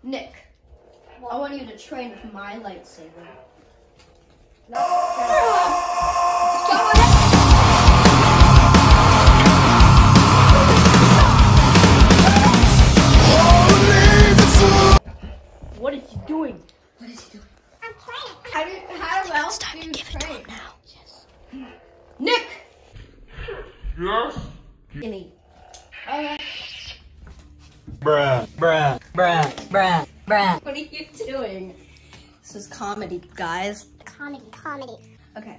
Nick, I want you to train with my lightsaber. No. What is he doing? What is he doing? I'm training. How else do you train? Now. Yes. Nick! Yes? Gimme. Okay. Bruh. What are you doing? This is comedy, guys. Comedy. Okay.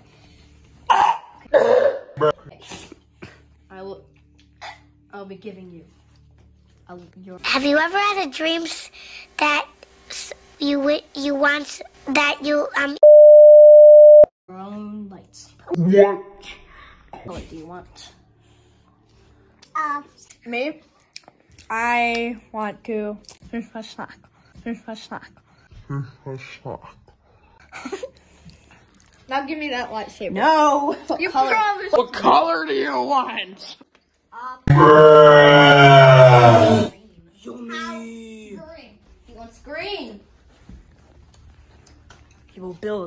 I'll be giving you your. Have you ever had a dream that you want that you Your own lightsaber. What? What do you want? Me? I want to finish my snack. Now give me that lightsaber. No! You promised. What color do you want? Yummy! Green. He wants green. He will build.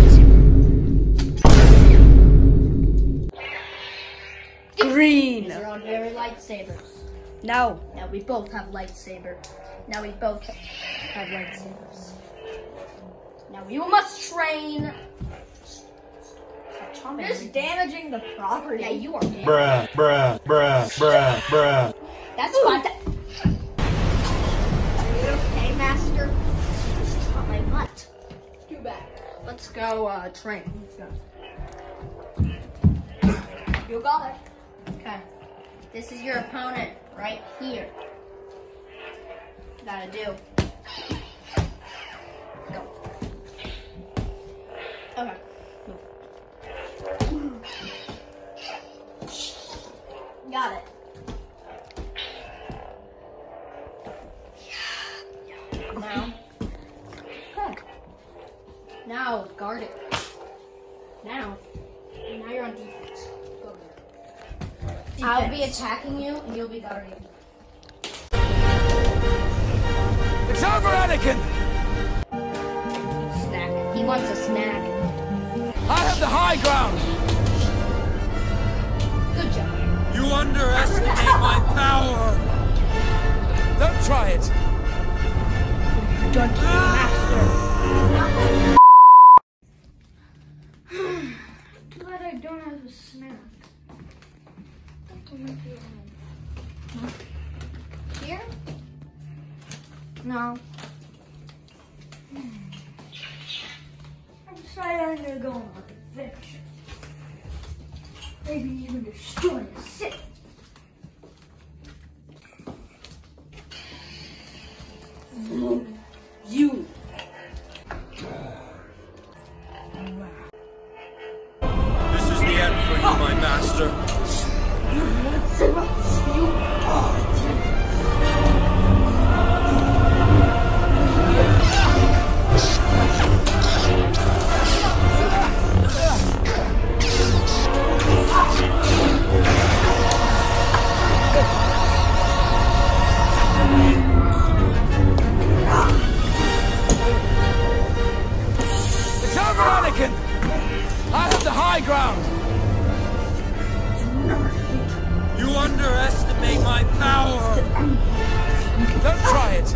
Green. These are our very lightsabers. No. Now we both have lightsabers. Now you must train. You're just damaging the property. Yeah, you are damaged. Bruh. That's fine. Are you okay, Master? This is not my butt. Too bad. Let's go train. Let's go. You got it. Okay. This is your opponent right here. Gotta do. Go. Okay. Move. Got it. Now. Okay. Now, guard it. Now you're on defense. Go there. I'll be attacking you, and you'll be guarding. It's over, Anakin! Snack. He wants a snack. I have the high ground! Good job. You underestimate my power! Don't try it! Done to your master. Too bad I don't have a snack. Here? No. I decided I'm gonna go on an adventure. Maybe even destroy the city. You. This is the end for you, my master. It's over, Anakin! I have the high ground! You underestimate my power! Don't try it!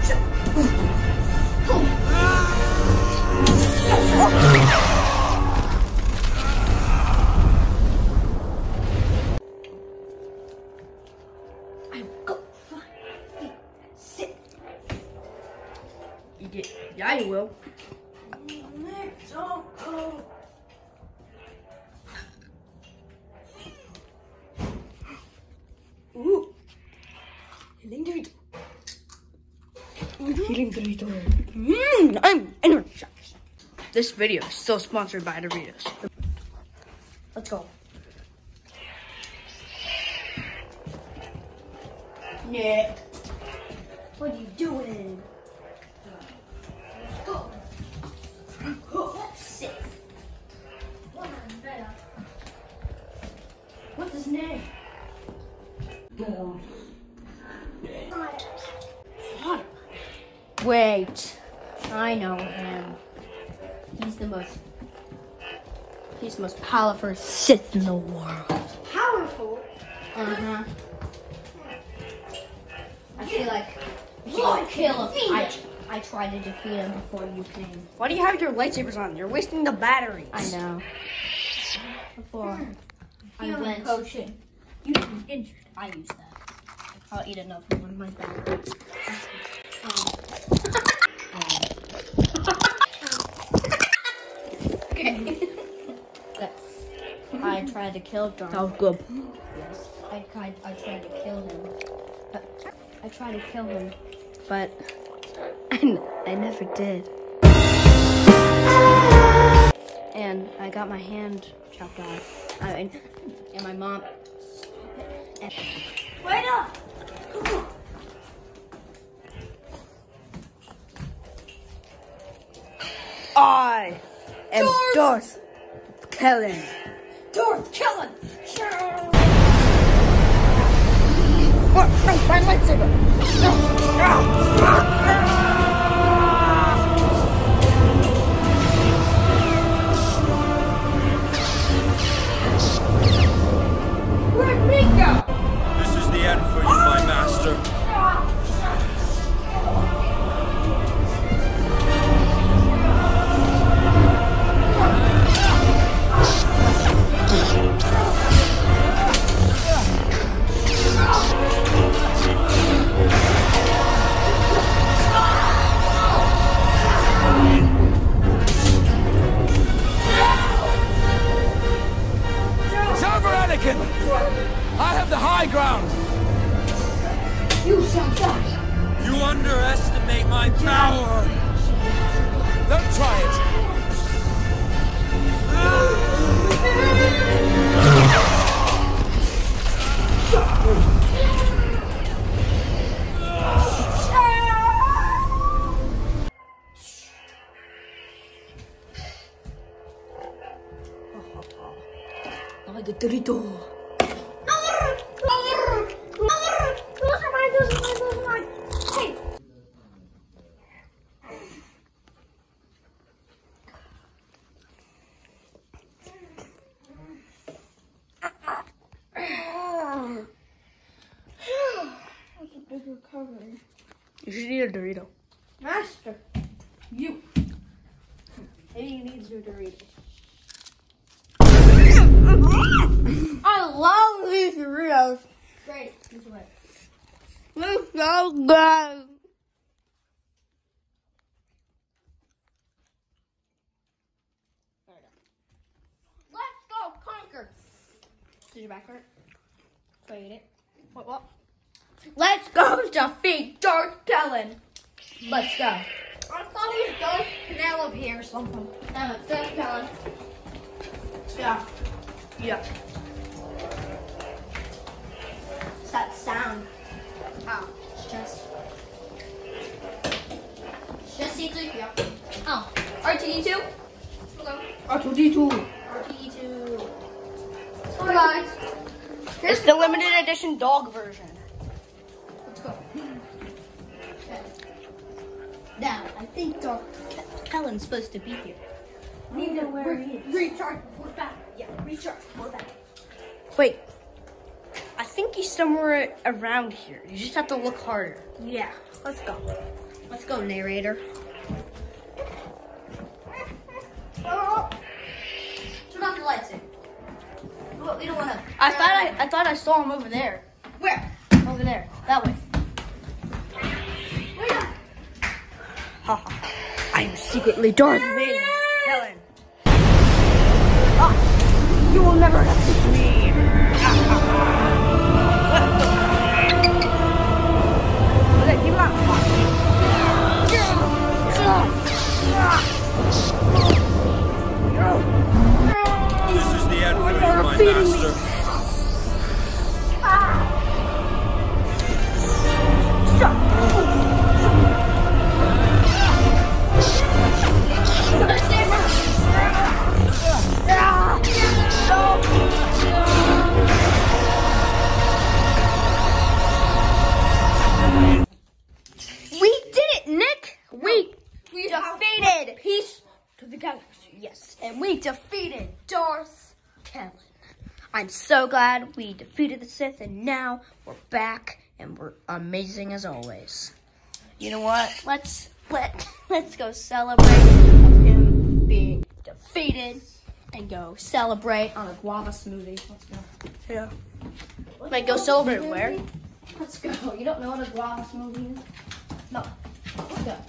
Yeah, you will. Ooh. Healing Dorito. I'm energized. This video is still sponsored by Doritos. Let's go. Nick. What are you doing? Let's go. Let's sit. What's his name? Potter. Wait, I know him. He's the most powerful Sith in the world. Powerful? Uh-huh. I feel like you should kill him. I tried to defeat him before you came. Why do you have your lightsabers on? You're wasting the batteries. I know. Before I Healing went, potion. you been injured. I used that. I'll eat another one of my batteries. Okay. I tried to kill Darth. That was good. Yes, I tried to kill him. I tried to kill him, but I never did. And I got my hand chopped off. And my mom. Wait up! Come on. I am Darth Kellan. Darth Kellan! What? No, my lightsaber! Where'd me go? This is the end for you, my master. Anakin! I have the high ground! You shall die. You underestimate my power! Don't try it! The Dorito. Hey. That's a big recovery. You should eat a Dorito. Master, you. Maybe you need your Doritos. I love these Doritos. Great. This way. They're so good. Let's go conquer. Did your back hurt? So you eat it? What? Let's go defeat Darth Kellan. Let's go. I thought he was Darth Penelope or something. No, it's Darth Kellan. Yeah. Yeah. It's that sound. Oh. It's just C3PO. Oh, R2D2. Hello. R2D2. R2D2. Hi guys. It's the limited edition dog version. Let's go. Okay. Now, I think Darth Kellan's supposed to be here. We need to recharge before battle. Yeah, recharge before battle. Wait. I think he's somewhere around here. You just have to look harder. Yeah, let's go. Let's go, narrator. Turn off the lights. We don't want to. I thought I saw him over there. Where? Over there. That way. Wait up. Haha. I am secretly Darth Vader. Kellan. You will never defeat me. Okay, keep it on. This is the end for you, my master. peace to the galaxy. Yes, and we defeated Darth Kellan. I'm so glad we defeated the Sith, and now we're back, and we're amazing as always. You know what? Let's go celebrate of him being defeated, and go celebrate on a guava smoothie. Let's go. Yeah. Like, go celebrate where? Let's go. You don't know what a guava smoothie is? No. Let's go.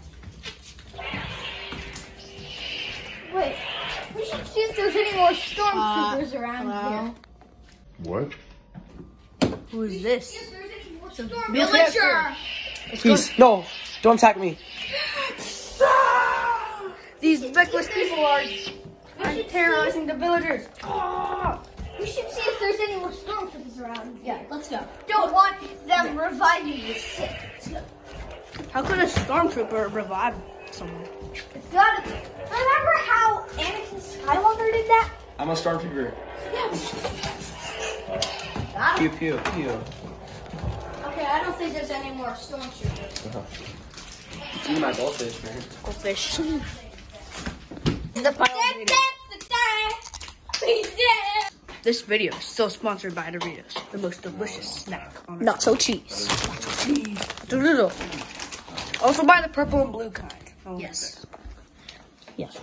Wait, we should see if there's any more stormtroopers around here. What? Who is this? If there's any more Villager. Please, no, don't attack me. These reckless people are terrorizing the villagers. We should see if there's any more stormtroopers around. Yeah, let's go. Don't want them reviving the Sith. Let's go. How could a stormtrooper revive someone? It's gotta be. Remember how Anakin Skywalker did that? I'm a stormtrooper. Got Pew it. pew pew. Okay, I don't think there's any more stormtroopers. See my goldfish, man. Goldfish. The final video. This video is still sponsored by Doritos, the most delicious snack on earth. Nacho cheese. Dorito. Also buy the purple and blue kind. Yes. Yes.